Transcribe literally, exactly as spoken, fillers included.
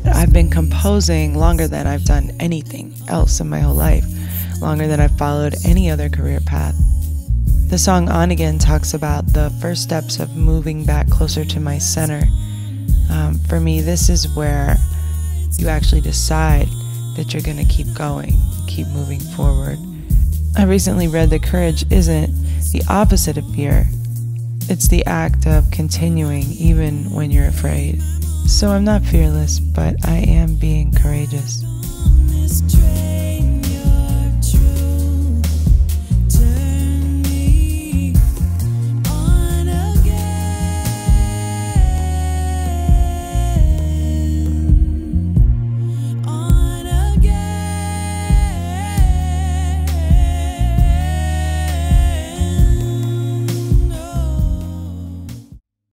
I've been composing longer than I've done anything else in my whole life, longer than I've followed any other career path. The song On Again talks about the first steps of moving back closer to my center. Um, for me, this is where you actually decide that you're going to keep going, keep moving forward. I recently read that courage isn't the opposite of fear. It's the act of continuing even when you're afraid. So I'm not fearless, but I am being courageous.